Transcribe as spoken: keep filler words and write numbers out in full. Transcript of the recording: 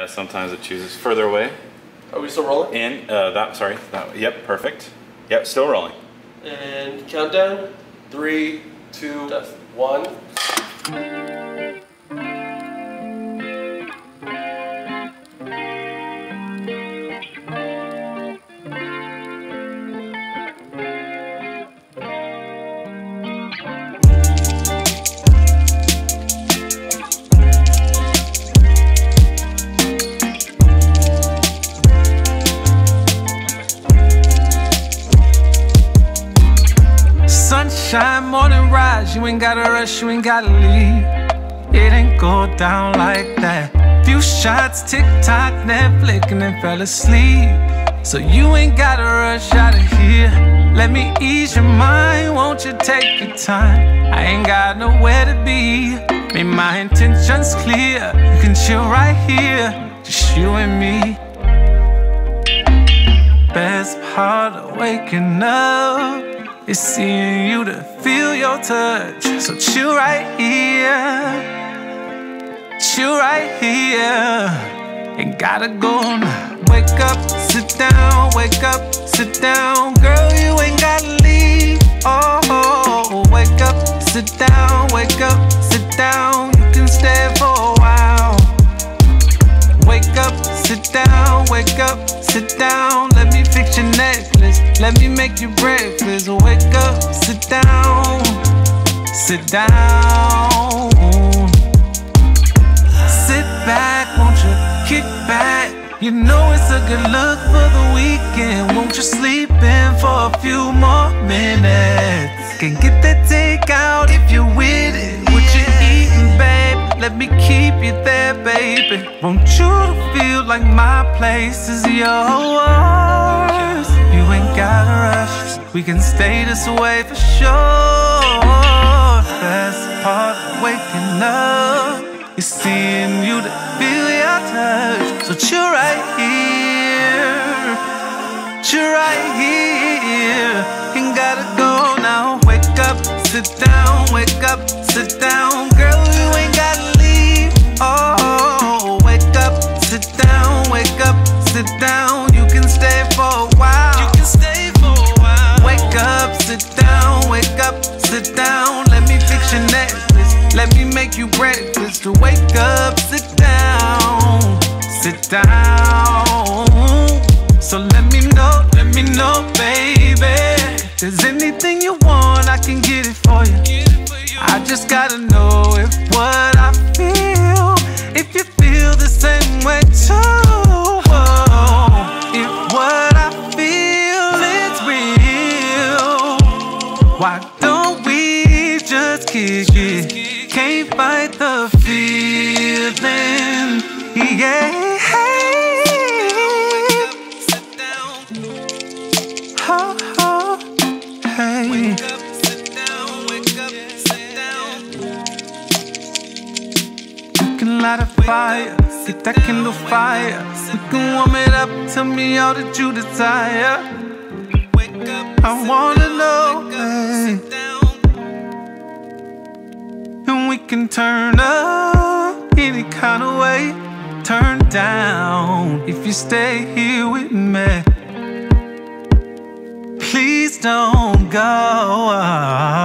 Uh, sometimes it chooses further away. Are we still rolling? In, uh, that, sorry, that, yep, perfect. Yep, still rolling. And countdown, three, two, one. Sunshine, morning rise, you ain't gotta rush, you ain't gotta leave. It ain't go down like that. Few shots, tick-tock, Netflix, and then fell asleep. So you ain't gotta rush out of here. Let me ease your mind, won't you take your time? I ain't got nowhere to be, made my intentions clear. You can chill right here, just you and me. Best part of waking up is seeing you to feel your touch. So chill right here, chill right here. Ain't gotta go now. Wake up, sit down, wake up, sit down. Girl, you ain't gotta leave. Oh, oh, oh. Wake up, sit down, wake up, sit down. You can stay for a while. Wake up, sit down, wake up, sit down. Let me fix your necklace, let me make you breakfast. Wake up, sit down, sit down. Sit back, won't you kick back? You know it's a good look for the weekend. Won't you sleep in for a few more minutes? Can get that takeout if you're with it. What you eating, babe? Let me keep you there, baby. Want you to feel like my place is yours. You ain't gotta rush, we can stay this way for sure. Best part of waking up is seeing you to feel your touch. So chill right here, chill right here. Ain't gotta go now. Wake up, sit down, wake up, sit down. Girl, you ain't gotta leave. Oh, wake up, sit down, wake up, sit down. You can stay for a while. You can stay for a while. Wake up, sit down, wake up, sit down. Let me fix your necklace, let me make you breakfast. To wake up, sit down, sit down. So let me know, let me know, baby. If there's anything you want, I can get it for you. I just gotta know if what I feel, if you feel the same way too. If what I feel is real, why don't we just kick it? Can't fight the feeling, yeah. Oh, oh, hey. Wake up, sit down, wake up, sit down. You can light a fire, get that kindle fire. We can warm it up, tell me all that you desire. Wake up, I wanna know, hey. And we can turn up any kind of way, turn down if you stay here with me. Please don't go.